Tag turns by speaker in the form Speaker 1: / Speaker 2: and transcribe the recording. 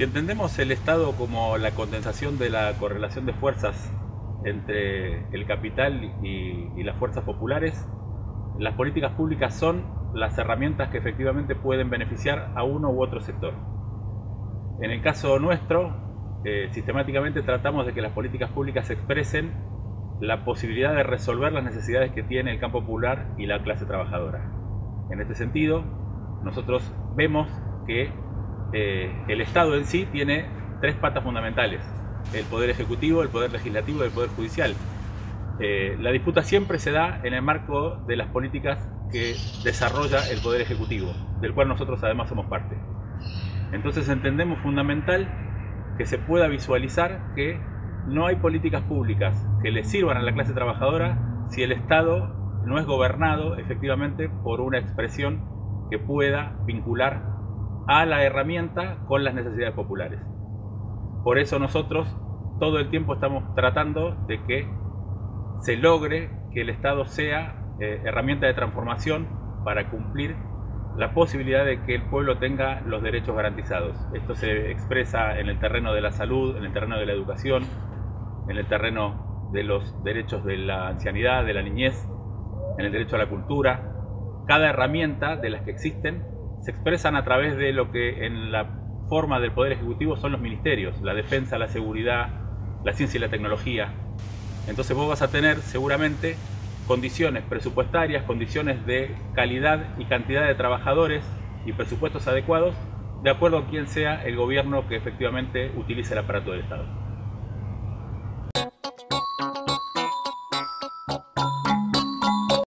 Speaker 1: entendemos el Estado como la condensación de la correlación de fuerzas entre el capital y las fuerzas populares, las políticas públicas son las herramientas que efectivamente pueden beneficiar a uno u otro sector. En el caso nuestro, sistemáticamente tratamos de que las políticas públicas expresen la posibilidad de resolver las necesidades que tiene el campo popular y la clase trabajadora. En este sentido, nosotros vemos que el Estado en sí tiene tres patas fundamentales: el Poder Ejecutivo, el Poder Legislativo y el Poder Judicial. La disputa siempre se da en el marco de las políticas que desarrolla el Poder Ejecutivo, del cual nosotros además somos parte. Entonces entendemos fundamental que se pueda visualizar que no hay políticas públicas que le sirvan a la clase trabajadora si el Estado no es gobernado efectivamente por una expresión que pueda vincular a la herramienta con las necesidades populares. Por eso nosotros todo el tiempo estamos tratando de que se logre que el Estado sea herramienta de transformación para cumplir la posibilidad de que el pueblo tenga los derechos garantizados. Esto se expresa en el terreno de la salud, en el terreno de la educación, en el terreno de los derechos de la ancianidad, de la niñez, en el derecho a la cultura. Cada herramienta de las que existen se expresan a través de lo que en la forma del Poder Ejecutivo son los ministerios: la defensa, la seguridad, la ciencia y la tecnología. Entonces vos vas a tener seguramente condiciones presupuestarias, condiciones de calidad y cantidad de trabajadores y presupuestos adecuados de acuerdo a quién sea el gobierno que efectivamente utilice el aparato del Estado.